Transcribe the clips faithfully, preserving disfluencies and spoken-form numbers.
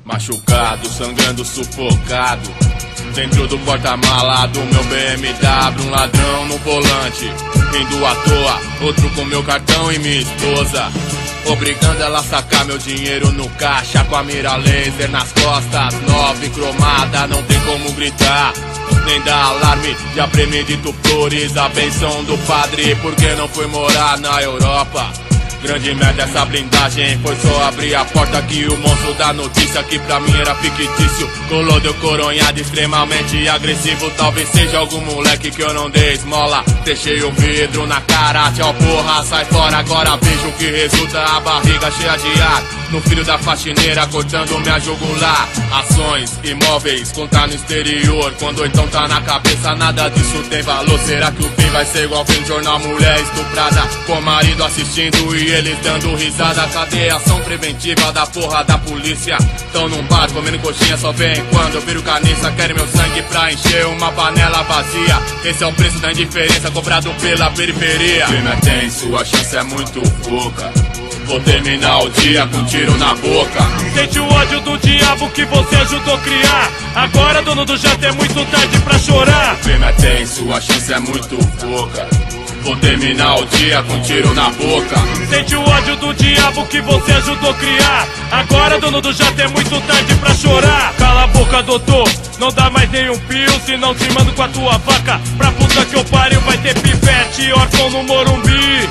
Machucado, sangrando, sufocado, dentro do porta-mala do meu B M W. Um ladrão no volante, indo à toa, outro com meu cartão e minha esposa, obrigando ela a sacar meu dinheiro no caixa. Com a mira laser nas costas, nova e cromada, não tem como gritar nem dar alarme. Já premedito flores, a benção do padre, porque não fui morar na Europa. Grande merda essa blindagem, foi só abrir a porta que o monstro da notícia, que pra mim era fictício, colou, deu coronhado, extremamente agressivo. Talvez seja algum moleque que eu não dei esmola. Deixei o vidro na cara, tchau porra, sai fora. Agora vejo que resulta, a barriga cheia de ar, no filho da faxineira cortando minha jugular. Ações, imóveis, contar no exterior, quando então tá na cabeça, nada disso tem valor. Será que o fim vai ser igual fim de jornal? Mulher estuprada, com o marido assistindo e eles dando risada. Cadê a ação preventiva da porra da polícia? Tão num bar comendo coxinha, só vem quando eu viro caniça. Querem meu sangue pra encher uma panela vazia. Esse é o preço da indiferença cobrado pela periferia. Crime é tenso, a chance é muito pouca, vou terminar o dia com um tiro na boca. Sente o ódio do diabo que você ajudou a criar. Agora, dono do jato, é muito tarde pra chorar. O clima é tenso, a chance é muito pouca, vou terminar o dia com um tiro na boca. Sente o ódio do diabo que você ajudou a criar. Agora, dono do jato, é muito tarde pra chorar. Cala a boca, doutor, não dá mais nenhum pio, senão te mando com a tua vaca pra puta que eu pariu. Vai ter pivete, órfão no Morumbi,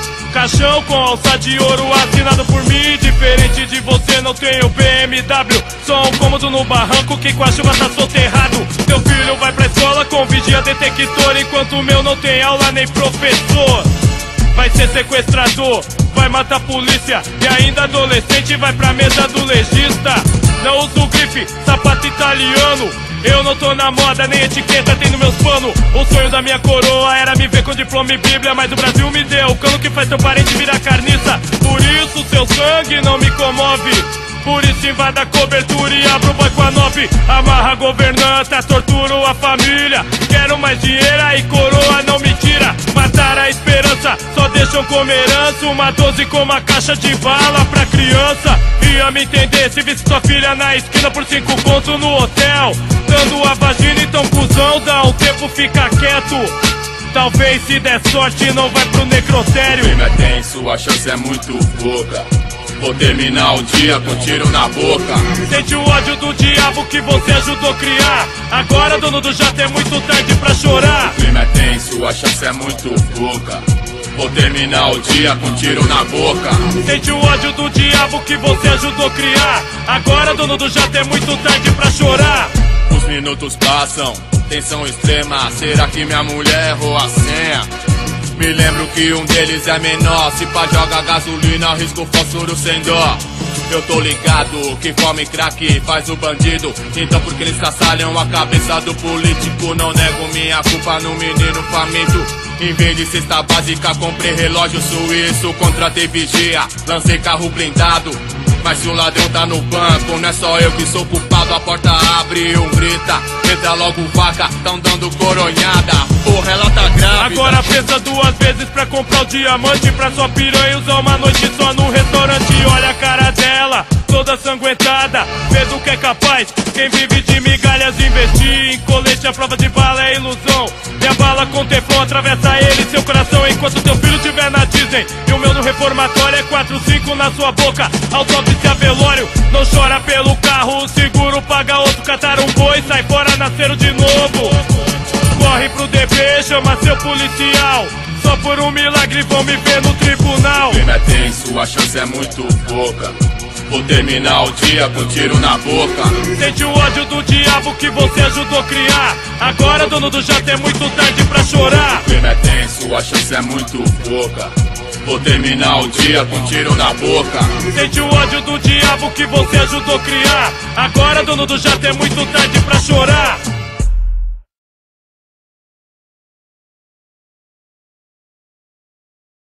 caixão com alça de ouro assinado por mim. Diferente de você, não tenho B M W, só um cômodo no barranco que com a chuva tá soterrado. Teu filho vai pra escola com vigia detector, enquanto o meu não tem aula nem professor. Vai ser sequestrador, vai matar a polícia, e ainda adolescente vai pra mesa do legista. Não uso grife, sapato italiano, eu não tô na moda, nem etiqueta tem nos meus panos. O sonho da minha coroa era me ver com diploma e bíblia, mas o Brasil me deu o cano que faz teu parente virar carniça. Por isso seu sangue não me comove, por isso invada a cobertura e abro o boi com a nove. Amarra a governanta, torturo a família, quero mais dinheiro aí coroa não me tira. Matar a esperança, só deixam como herança uma doze com uma caixa de bala pra criança. Ia me entender se visse sua filha na esquina por cinco conto no hotel, dando a vagina, então cuzão, dá um tempo, fica quieto. Talvez se der sorte não vai pro necrotério. O clima é tenso, a chance é muito pouca, vou terminar o dia com um tiro na boca. Sente o ódio do diabo que você ajudou a criar. Agora, dono do jato, é muito tarde pra chorar. O clima é tenso, a chance é muito pouca, vou terminar o dia com um tiro na boca. Sente o ódio do diabo que você ajudou a criar. Agora, dono do jato, é muito tarde pra chorar. Os minutos passam, tensão extrema, será que minha mulher errou a senha? Me lembro que um deles é menor, se pá joga gasolina, risco fósforo sem dó. Eu tô ligado que fome e crack faz o bandido, então por que eles caçalham a cabeça do político? Não nego minha culpa no menino faminto. Em vez de cesta básica, comprei relógio suíço, contratei vigia, lancei carro blindado. Mas se um ladrão tá no banco, não é só eu que sou culpado. A porta abre e um grita, entra logo vaca, tão dando coronhada. Porra, ela tá grávida. Agora pensa duas vezes pra comprar o diamante pra sua piranha usar uma noite só no restaurante. Olha a cara dela, toda sanguentada, vê do que é capaz quem vive de migalhas. Investir em colete à prova de bala é ilusão, e a bala com teflon atravessa ele seu coração. Enquanto teu filho tiver na Disney e o meu no reformatório, é quatro cinco na sua boca, autópsia velório. Não chora pelo carro, o seguro paga outro. Catar um boi, sai fora, nasceram de novo. Corre pro D B, chama seu policial, só por um milagre vão me ver no tribunal. O clima é tenso, a chance é muito pouca, vou terminar o dia com um tiro na boca. Sente o ódio do diabo que você ajudou a criar. Agora, dono do jato, é muito tarde pra chorar. O clima é tenso, a chance é muito pouca, vou terminar o dia com um tiro na boca. Sente o ódio do diabo que você ajudou a criar. Agora, dono do jato, é muito tarde pra chorar.